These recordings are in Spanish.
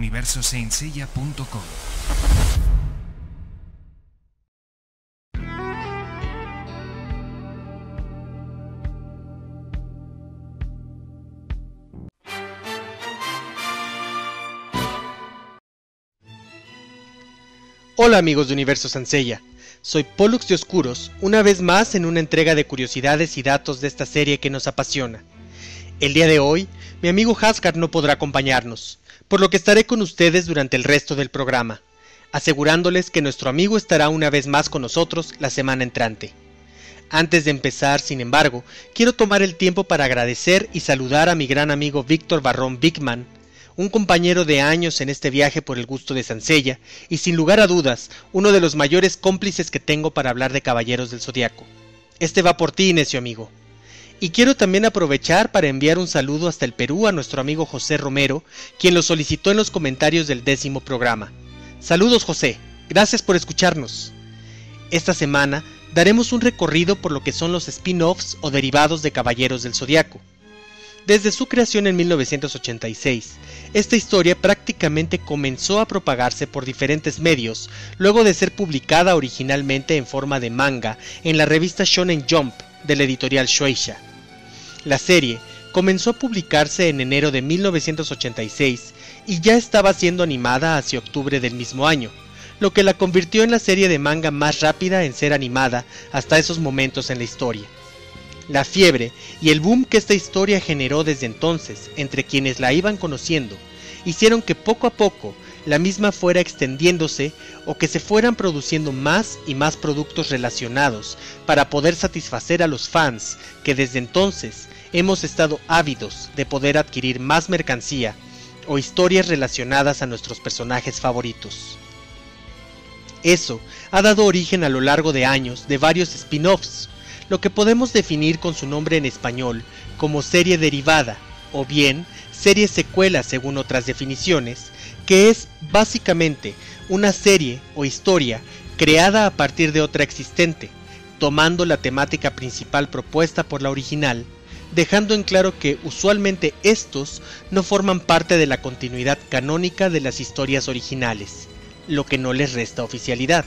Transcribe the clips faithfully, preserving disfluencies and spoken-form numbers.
universo saint seiya punto com. Hola amigos de Universo Saint Seiya, soy Pollux de Oscuros, una vez más en una entrega de curiosidades y datos de esta serie que nos apasiona. El día de hoy, mi amigo Haskar no podrá acompañarnos, por lo que estaré con ustedes durante el resto del programa, asegurándoles que nuestro amigo estará una vez más con nosotros la semana entrante. Antes de empezar, sin embargo, quiero tomar el tiempo para agradecer y saludar a mi gran amigo Víctor Barrón Bigman, un compañero de años en este viaje por el gusto de Saint Seiya y sin lugar a dudas, uno de los mayores cómplices que tengo para hablar de Caballeros del Zodiaco. Este va por ti, necio amigo. Y quiero también aprovechar para enviar un saludo hasta el Perú a nuestro amigo José Romero, quien lo solicitó en los comentarios del décimo programa. Saludos José, gracias por escucharnos. Esta semana daremos un recorrido por lo que son los spin-offs o derivados de Caballeros del Zodiaco. Desde su creación en mil novecientos ochenta y seis, esta historia prácticamente comenzó a propagarse por diferentes medios, luego de ser publicada originalmente en forma de manga en la revista Shonen Jump de la editorial Shueisha. La serie comenzó a publicarse en enero de mil novecientos ochenta y seis y ya estaba siendo animada hacia octubre del mismo año, lo que la convirtió en la serie de manga más rápida en ser animada hasta esos momentos en la historia. La fiebre y el boom que esta historia generó desde entonces entre quienes la iban conociendo hicieron que poco a poco la misma fuera extendiéndose o que se fueran produciendo más y más productos relacionados para poder satisfacer a los fans que desde entonces hemos estado ávidos de poder adquirir más mercancía o historias relacionadas a nuestros personajes favoritos. Eso ha dado origen a lo largo de años de varios spin-offs, lo que podemos definir con su nombre en español como serie derivada o bien serie secuela según otras definiciones, que es básicamente una serie o historia creada a partir de otra existente, tomando la temática principal propuesta por la original, dejando en claro que usualmente estos no forman parte de la continuidad canónica de las historias originales, lo que no les resta oficialidad.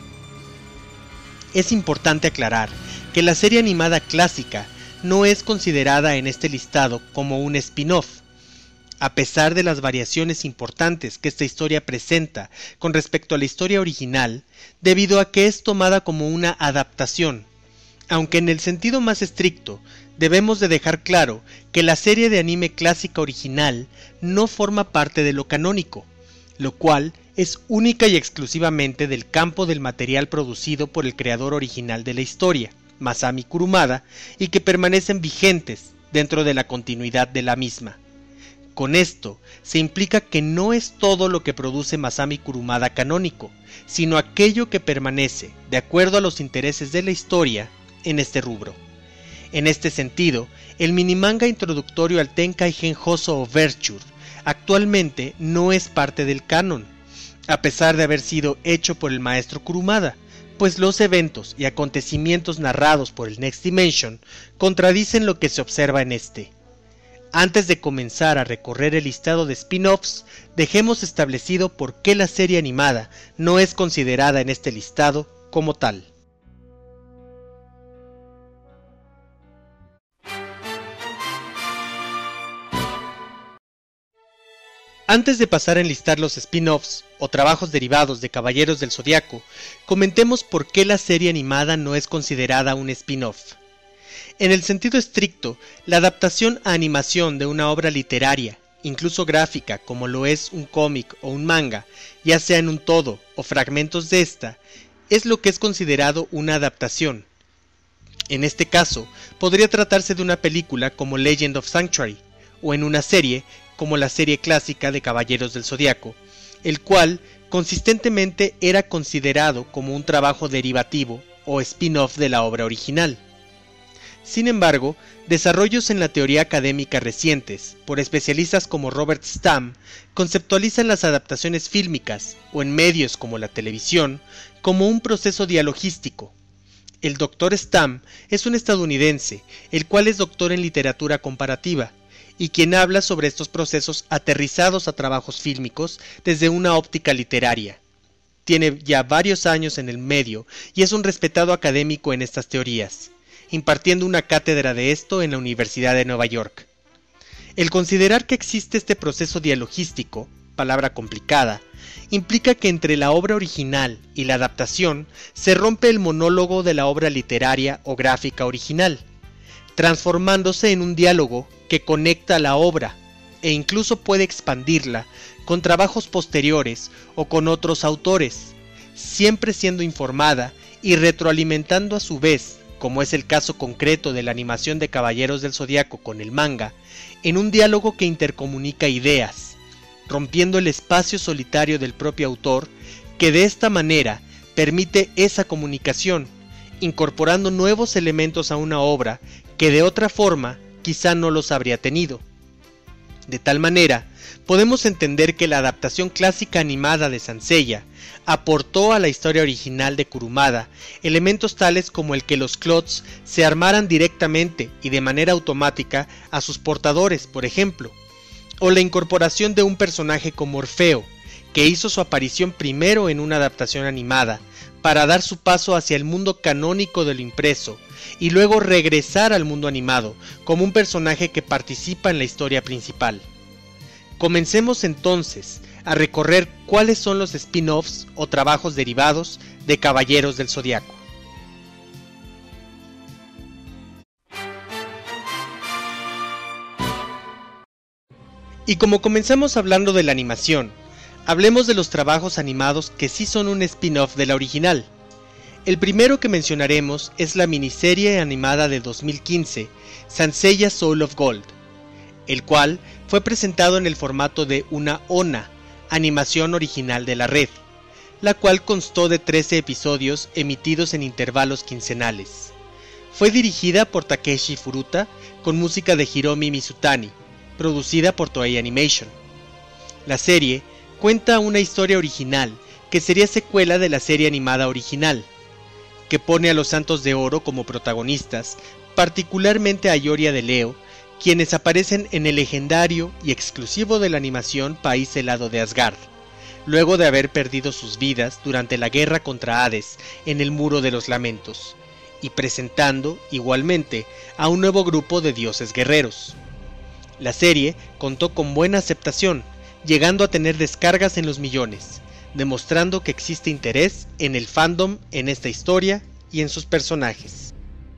Es importante aclarar que la serie animada clásica no es considerada en este listado como un spin-off, a pesar de las variaciones importantes que esta historia presenta con respecto a la historia original, debido a que es tomada como una adaptación, aunque en el sentido más estricto debemos de dejar claro que la serie de anime clásica original no forma parte de lo canónico, lo cual es única y exclusivamente del campo del material producido por el creador original de la historia, Masami Kurumada, y que permanecen vigentes dentro de la continuidad de la misma. Con esto se implica que no es todo lo que produce Masami Kurumada canónico, sino aquello que permanece, de acuerdo a los intereses de la historia, en este rubro. En este sentido, el minimanga introductorio al Tenkaigen Hoso Overture actualmente no es parte del canon, a pesar de haber sido hecho por el maestro Kurumada, pues los eventos y acontecimientos narrados por el Next Dimension contradicen lo que se observa en este. Antes de comenzar a recorrer el listado de spin-offs, dejemos establecido por qué la serie animada no es considerada en este listado como tal. Antes de pasar a enlistar los spin-offs o trabajos derivados de Caballeros del Zodiaco, comentemos por qué la serie animada no es considerada un spin-off. En el sentido estricto, la adaptación a animación de una obra literaria, incluso gráfica como lo es un cómic o un manga, ya sea en un todo o fragmentos de esta, es lo que es considerado una adaptación. En este caso, podría tratarse de una película como Legend of Sanctuary, o en una serie como la serie clásica de Caballeros del Zodiaco, el cual consistentemente era considerado como un trabajo derivativo o spin-off de la obra original. Sin embargo, desarrollos en la teoría académica recientes, por especialistas como Robert Stamm, conceptualizan las adaptaciones fílmicas, o en medios como la televisión, como un proceso dialogístico. El doctor Stamm es un estadounidense, el cual es doctor en literatura comparativa, y quien habla sobre estos procesos aterrizados a trabajos fílmicos desde una óptica literaria. Tiene ya varios años en el medio y es un respetado académico en estas teorías, impartiendo una cátedra de esto en la Universidad de Nueva York. El considerar que existe este proceso dialogístico, palabra complicada, implica que entre la obra original y la adaptación se rompe el monólogo de la obra literaria o gráfica original, transformándose en un diálogo que conecta la obra e incluso puede expandirla con trabajos posteriores o con otros autores, siempre siendo informada y retroalimentando a su vez, como es el caso concreto de la animación de Caballeros del Zodiaco con el manga, en un diálogo que intercomunica ideas, rompiendo el espacio solitario del propio autor, que de esta manera permite esa comunicación, incorporando nuevos elementos a una obra que de otra forma quizá no los habría tenido. De tal manera, podemos entender que la adaptación clásica animada de Sanseiya aportó a la historia original de Kurumada elementos tales como el que los clots se armaran directamente y de manera automática a sus portadores, por ejemplo, o la incorporación de un personaje como Orfeo, que hizo su aparición primero en una adaptación animada, para dar su paso hacia el mundo canónico de lo impreso, y luego regresar al mundo animado, como un personaje que participa en la historia principal. Comencemos entonces a recorrer cuáles son los spin-offs o trabajos derivados de Caballeros del Zodiaco. Y como comenzamos hablando de la animación, hablemos de los trabajos animados que sí son un spin-off de la original. El primero que mencionaremos es la miniserie animada de dos mil quince, Sanseiya Soul of Gold, el cual fue presentado en el formato de una ONA, animación original de la red, la cual constó de trece episodios emitidos en intervalos quincenales. Fue dirigida por Takeshi Furuta con música de Hiromi Mizutani, producida por Toei Animation. La serie cuenta una historia original que sería secuela de la serie animada original, que pone a los Santos de Oro como protagonistas, particularmente a Ioria de Leo, quienes aparecen en el legendario y exclusivo de la animación país helado de Asgard, luego de haber perdido sus vidas durante la guerra contra Hades en el Muro de los Lamentos, y presentando, igualmente, a un nuevo grupo de dioses guerreros. La serie contó con buena aceptación, llegando a tener descargas en los millones, demostrando que existe interés en el fandom en esta historia y en sus personajes.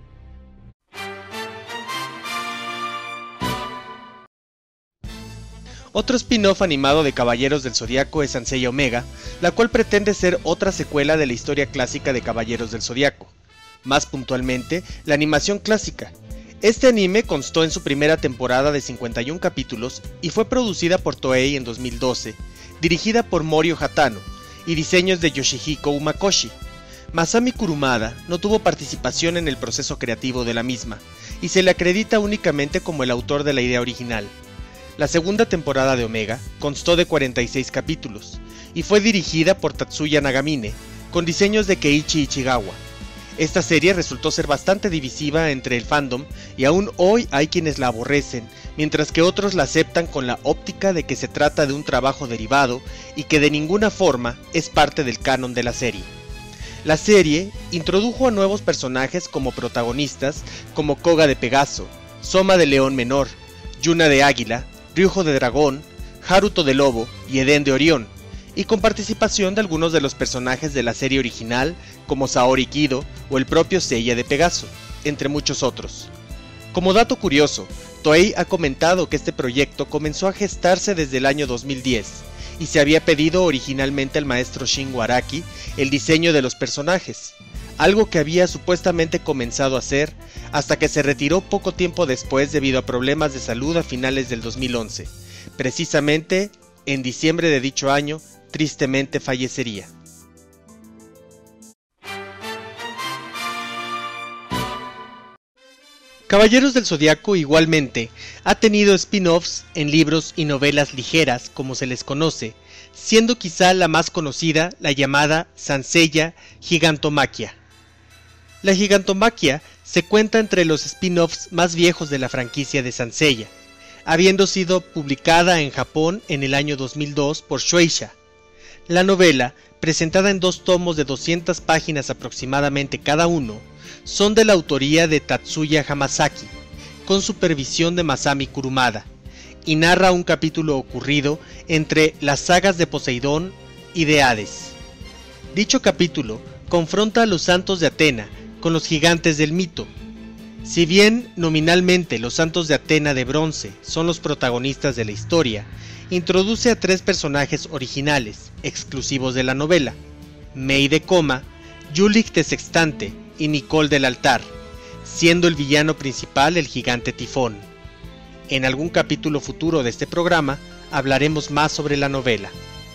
Otro spin-off animado de Caballeros del Zodiaco es Sanseiya Omega, la cual pretende ser otra secuela de la historia clásica de Caballeros del Zodiaco, más puntualmente la animación clásica. Este anime constó en su primera temporada de cincuenta y un capítulos y fue producida por Toei en dos mil doce, dirigida por Morio Hatano y diseños de Yoshihiko Umakoshi. Masami Kurumada no tuvo participación en el proceso creativo de la misma y se le acredita únicamente como el autor de la idea original. La segunda temporada de Omega constó de cuarenta y seis capítulos y fue dirigida por Tatsuya Nagamine con diseños de Keiichi Ichigawa. Esta serie resultó ser bastante divisiva entre el fandom y aún hoy hay quienes la aborrecen, mientras que otros la aceptan con la óptica de que se trata de un trabajo derivado y que de ninguna forma es parte del canon de la serie. La serie introdujo a nuevos personajes como protagonistas como Koga de Pegaso, Soma de León Menor, Yuna de Águila, Ryujo de Dragón, Haruto de Lobo y Eden de Orión, y con participación de algunos de los personajes de la serie original como Saori Kido o el propio Seiya de Pegaso, entre muchos otros. Como dato curioso, Toei ha comentado que este proyecto comenzó a gestarse desde el año dos mil diez y se había pedido originalmente al maestro Shingo Araki el diseño de los personajes, algo que había supuestamente comenzado a hacer hasta que se retiró poco tiempo después debido a problemas de salud a finales del dos mil once. Precisamente en diciembre de dicho año, tristemente fallecería. Caballeros del Zodiaco igualmente ha tenido spin-offs en libros y novelas ligeras, como se les conoce, siendo quizá la más conocida la llamada Sanseiya Gigantomachia. La Gigantomachia se cuenta entre los spin-offs más viejos de la franquicia de Sanseiya, habiendo sido publicada en Japón en el año dos mil dos por Shueisha. La novela, presentada en dos tomos de doscientas páginas aproximadamente cada uno, son de la autoría de Tatsuya Hamasaki, con supervisión de Masami Kurumada, y narra un capítulo ocurrido entre las sagas de Poseidón y de Hades. Dicho capítulo confronta a los santos de Atena con los gigantes del mito. Si bien nominalmente los santos de Atena de bronce son los protagonistas de la historia, introduce a tres personajes originales, exclusivos de la novela: Mei de Coma, Julich de Sextante y Nicole del Altar, siendo el villano principal el gigante Tifón. En algún capítulo futuro de este programa hablaremos más sobre la novela.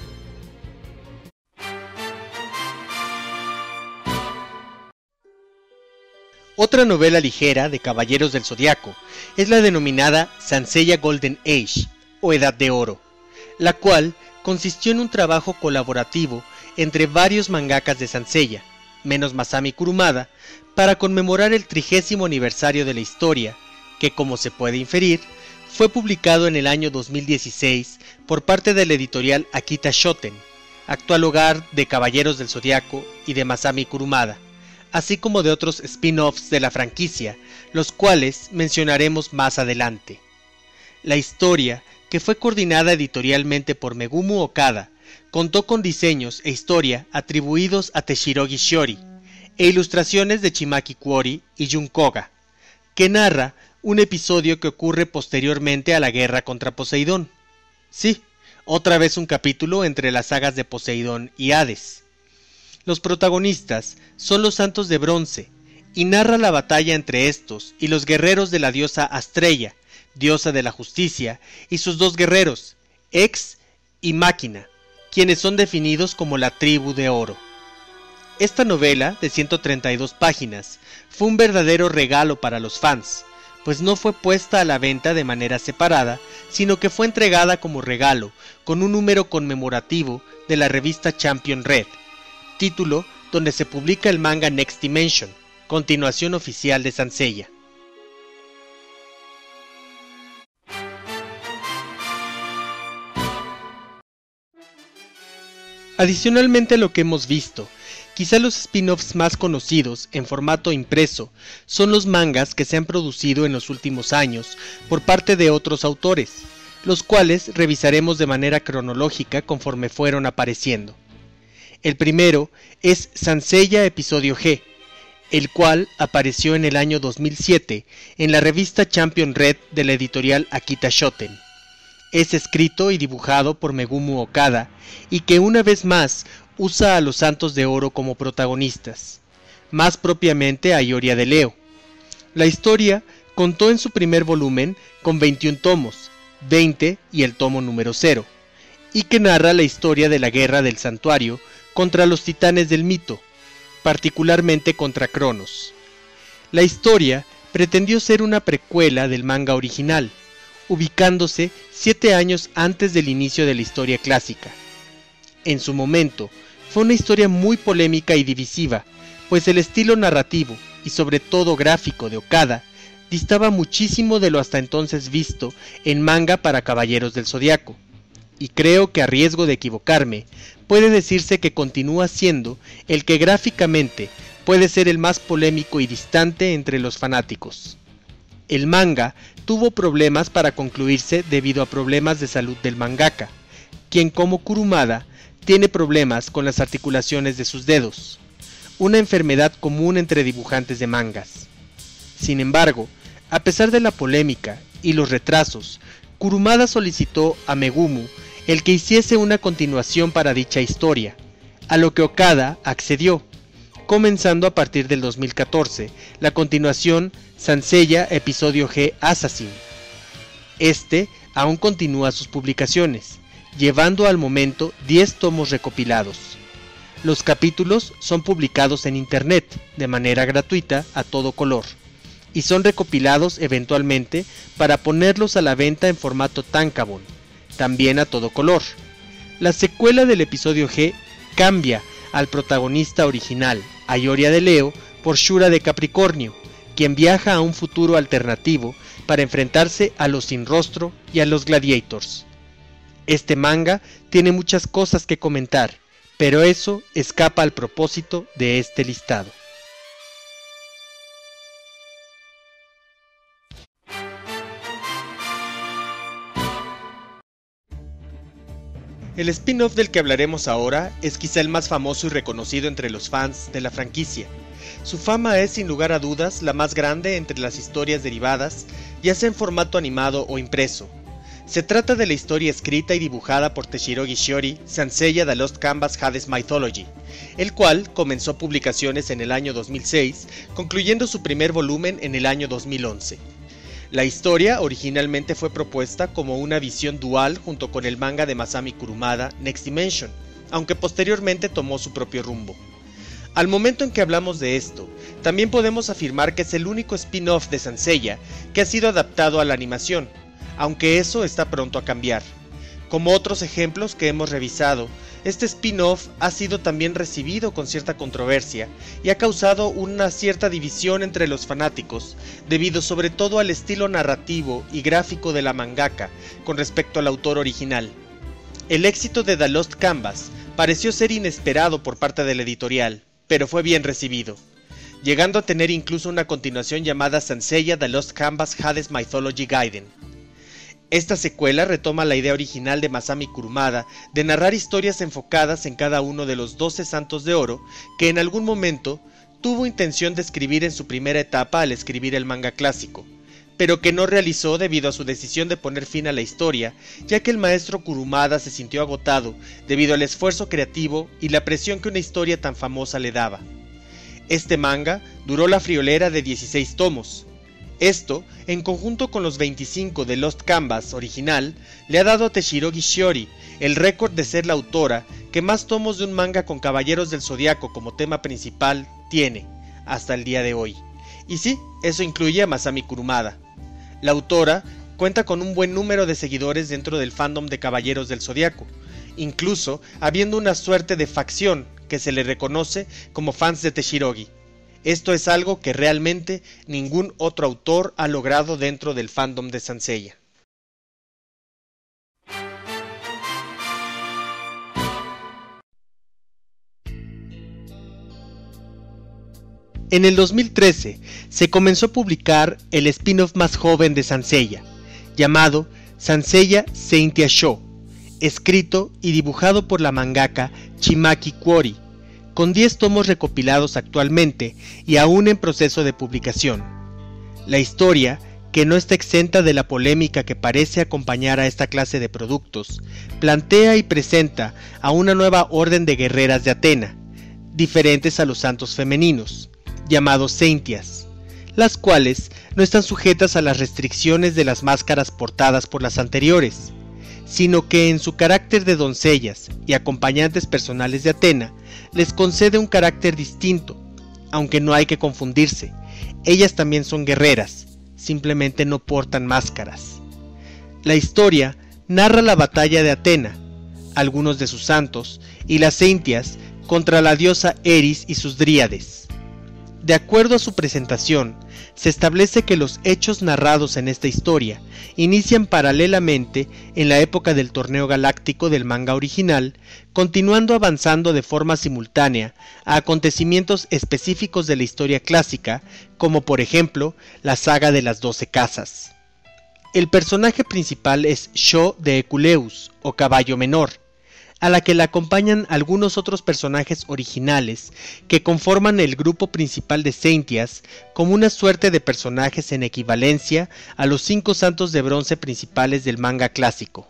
Otra novela ligera de Caballeros del Zodiaco es la denominada Sanseiya Golden Age, o Edad de Oro, la cual consistió en un trabajo colaborativo entre varios mangakas de Sanseiya, menos Masami Kurumada, para conmemorar el trigésimo aniversario de la historia, que, como se puede inferir, fue publicado en el año dos mil dieciséis por parte de la editorial Akita Shoten, actual hogar de Caballeros del Zodiaco y de Masami Kurumada, así como de otros spin-offs de la franquicia, los cuales mencionaremos más adelante. La historia, que fue coordinada editorialmente por Megumu Okada, contó con diseños e historia atribuidos a Teshirogi Shiori, e ilustraciones de Chimaki Kuori y Jun Koga, que narra un episodio que ocurre posteriormente a la guerra contra Poseidón. Sí, otra vez un capítulo entre las sagas de Poseidón y Hades. Los protagonistas son los santos de bronce, y narra la batalla entre estos y los guerreros de la diosa Astrea, diosa de la justicia, y sus dos guerreros, Ex y Máquina, quienes son definidos como la tribu de oro. Esta novela, de ciento treinta y dos páginas, fue un verdadero regalo para los fans, pues no fue puesta a la venta de manera separada, sino que fue entregada como regalo, con un número conmemorativo de la revista Champion Red, título donde se publica el manga Next Dimension, continuación oficial de Sanseiya. Adicionalmente a lo que hemos visto, quizá los spin-offs más conocidos en formato impreso son los mangas que se han producido en los últimos años por parte de otros autores, los cuales revisaremos de manera cronológica conforme fueron apareciendo. El primero es Sanseiya Episodio G, el cual apareció en el año dos mil siete en la revista Champion Red de la editorial Akita Shoten. Es escrito y dibujado por Megumu Okada y que una vez más usa a los Santos de Oro como protagonistas, más propiamente a Ioria de Leo. La historia contó en su primer volumen con veintiún tomos, veinte y el tomo número cero, y que narra la historia de la guerra del santuario contra los titanes del mito, particularmente contra Cronos. La historia pretendió ser una precuela del manga original, ubicándose siete años antes del inicio de la historia clásica. En su momento, fue una historia muy polémica y divisiva, pues el estilo narrativo y sobre todo gráfico de Okada distaba muchísimo de lo hasta entonces visto en manga para Caballeros del Zodiaco, y creo que a riesgo de equivocarme, puede decirse que continúa siendo el que gráficamente puede ser el más polémico y distante entre los fanáticos. El manga tuvo problemas para concluirse debido a problemas de salud del mangaka, quien como Kurumada tiene problemas con las articulaciones de sus dedos, una enfermedad común entre dibujantes de mangas. Sin embargo, a pesar de la polémica y los retrasos, Kurumada solicitó a Megumu el que hiciese una continuación para dicha historia, a lo que Okada accedió, comenzando a partir del dos mil catorce la continuación Sanseiya Episodio G Assassin. Este aún continúa sus publicaciones, llevando al momento diez tomos recopilados. Los capítulos son publicados en internet de manera gratuita a todo color, y son recopilados eventualmente para ponerlos a la venta en formato tankabon, también a todo color. La secuela del episodio G cambia al protagonista original, a Ioria de Leo, por Shura de Capricornio, quien viaja a un futuro alternativo para enfrentarse a los Sin Rostro y a los Gladiators. Este manga tiene muchas cosas que comentar, pero eso escapa al propósito de este listado. El spin-off del que hablaremos ahora es quizá el más famoso y reconocido entre los fans de la franquicia. Su fama es sin lugar a dudas la más grande entre las historias derivadas, ya sea en formato animado o impreso. Se trata de la historia escrita y dibujada por Teshiro Gishiyori, Sanseiya The Lost Canvas Hades Mythology, el cual comenzó publicaciones en el año dos mil seis, concluyendo su primer volumen en el año dos mil once. La historia originalmente fue propuesta como una visión dual junto con el manga de Masami Kurumada, Next Dimension, aunque posteriormente tomó su propio rumbo. Al momento en que hablamos de esto, también podemos afirmar que es el único spin-off de Sanseiya que ha sido adaptado a la animación, aunque eso está pronto a cambiar. Como otros ejemplos que hemos revisado, este spin-off ha sido también recibido con cierta controversia y ha causado una cierta división entre los fanáticos, debido sobre todo al estilo narrativo y gráfico de la mangaka con respecto al autor original. El éxito de The Lost Canvas pareció ser inesperado por parte de la editorial, pero fue bien recibido, llegando a tener incluso una continuación llamada Sanseiya The Lost Canvas Hades Mythology Gaiden. Esta secuela retoma la idea original de Masami Kurumada de narrar historias enfocadas en cada uno de los doce santos de oro que en algún momento tuvo intención de escribir en su primera etapa al escribir el manga clásico, pero que no realizó debido a su decisión de poner fin a la historia, ya que el maestro Kurumada se sintió agotado debido al esfuerzo creativo y la presión que una historia tan famosa le daba. Este manga duró la friolera de dieciséis tomos. Esto, en conjunto con los veinticinco de Lost Canvas original, le ha dado a Teshiro Gishiyori el récord de ser la autora que más tomos de un manga con Caballeros del Zodiaco como tema principal tiene, hasta el día de hoy. Y sí, eso incluye a Masami Kurumada. La autora cuenta con un buen número de seguidores dentro del fandom de Caballeros del Zodiaco, incluso habiendo una suerte de facción que se le reconoce como fans de Teshirogi. Esto es algo que realmente ningún otro autor ha logrado dentro del fandom de Sanseiya. En el dos mil trece se comenzó a publicar el spin-off más joven de Sanseiya, llamado Sanseiya Saintia Sho, escrito y dibujado por la mangaka Chimaki Kuori, con diez tomos recopilados actualmente y aún en proceso de publicación. La historia, que no está exenta de la polémica que parece acompañar a esta clase de productos, plantea y presenta a una nueva orden de guerreras de Atena, diferentes a los santos femeninos, llamados Saintias, las cuales no están sujetas a las restricciones de las máscaras portadas por las anteriores, sino que en su carácter de doncellas y acompañantes personales de Atena, les concede un carácter distinto, aunque no hay que confundirse, ellas también son guerreras, simplemente no portan máscaras. La historia narra la batalla de Atena, algunos de sus santos y las Saintias contra la diosa Eris y sus dríades. De acuerdo a su presentación, se establece que los hechos narrados en esta historia inician paralelamente en la época del torneo galáctico del manga original, continuando avanzando de forma simultánea a acontecimientos específicos de la historia clásica, como por ejemplo la saga de las doce casas. El personaje principal es Sho de Eculeus, o Caballo Menor, a la que le acompañan algunos otros personajes originales que conforman el grupo principal de Saintias como una suerte de personajes en equivalencia a los cinco santos de bronce principales del manga clásico.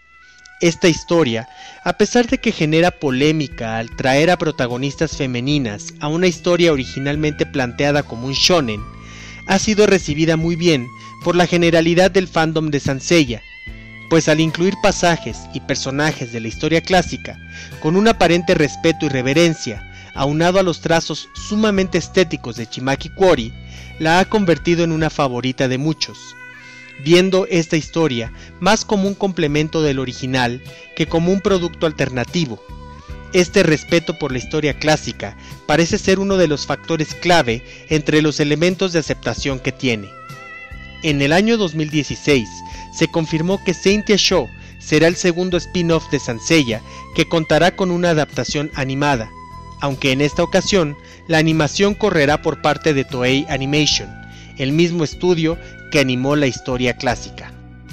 Esta historia, a pesar de que genera polémica al traer a protagonistas femeninas a una historia originalmente planteada como un shonen, ha sido recibida muy bien por la generalidad del fandom de Sanseiya, pues al incluir pasajes y personajes de la historia clásica, con un aparente respeto y reverencia, aunado a los trazos sumamente estéticos de Chimaki Kuori, la ha convertido en una favorita de muchos, viendo esta historia más como un complemento del original que como un producto alternativo. Este respeto por la historia clásica parece ser uno de los factores clave entre los elementos de aceptación que tiene. En el año dos mil dieciséis se confirmó que Saint Show será el segundo spin-off de Sanseiya que contará con una adaptación animada, aunque en esta ocasión la animación correrá por parte de Toei Animation, el mismo estudio que animó la historia clásica.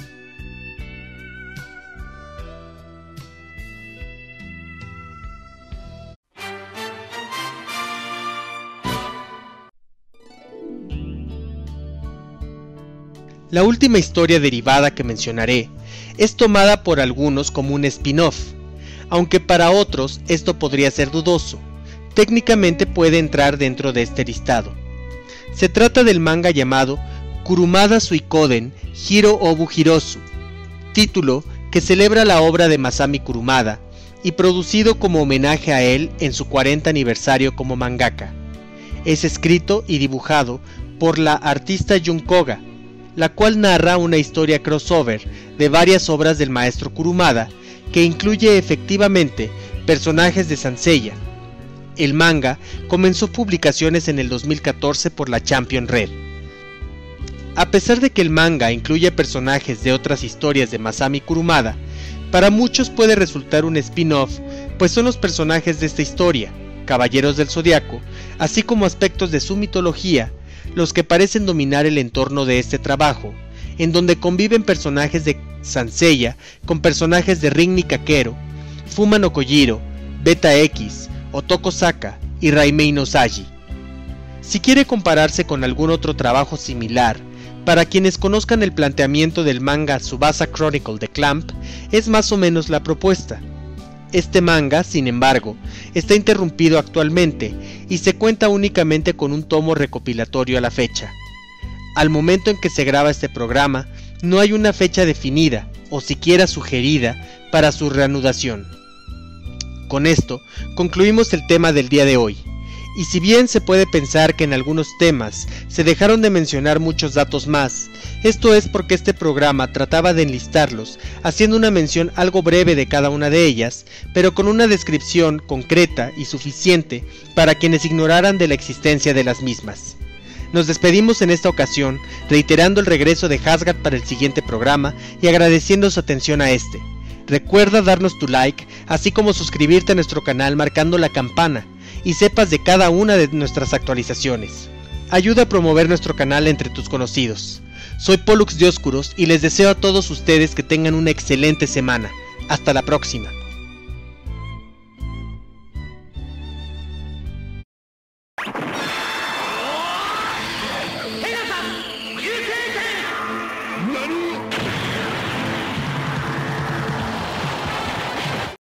La última historia derivada que mencionaré es tomada por algunos como un spin-off, aunque para otros esto podría ser dudoso. Técnicamente puede entrar dentro de este listado. Se trata del manga llamado Kurumada Suikoden Hiro Obu Hirozu, título que celebra la obra de Masami Kurumada y producido como homenaje a él en su cuarenta aniversario como mangaka. Es escrito y dibujado por la artista Jun Koga, la cual narra una historia crossover de varias obras del maestro Kurumada que incluye efectivamente personajes de Sanseiya. El manga comenzó publicaciones en el dos mil catorce por la Champion Red. A pesar de que el manga incluye personajes de otras historias de Masami Kurumada, para muchos puede resultar un spin-off, pues son los personajes de esta historia, Caballeros del Zodiaco, así como aspectos de su mitología, los que parecen dominar el entorno de este trabajo, en donde conviven personajes de Sanseiya con personajes de Rin Nikakero, Fuma no Kojiro, Beta X, Otoko Saka y Raimei no Saji. Si quiere compararse con algún otro trabajo similar, para quienes conozcan el planteamiento del manga Tsubasa Chronicle de Clamp, es más o menos la propuesta. Este manga, sin embargo, está interrumpido actualmente y se cuenta únicamente con un tomo recopilatorio a la fecha. Al momento en que se graba este programa, no hay una fecha definida o siquiera sugerida para su reanudación. Con esto, concluimos el tema del día de hoy. Y si bien se puede pensar que en algunos temas se dejaron de mencionar muchos datos más, esto es porque este programa trataba de enlistarlos, haciendo una mención algo breve de cada una de ellas, pero con una descripción concreta y suficiente para quienes ignoraran de la existencia de las mismas. Nos despedimos en esta ocasión, reiterando el regreso de Hasgard para el siguiente programa y agradeciendo su atención a este. Recuerda darnos tu like, así como suscribirte a nuestro canal marcando la campana, y sepas de cada una de nuestras actualizaciones. Ayuda a promover nuestro canal entre tus conocidos. Soy Pollux Dioscuros y les deseo a todos ustedes que tengan una excelente semana. Hasta la próxima.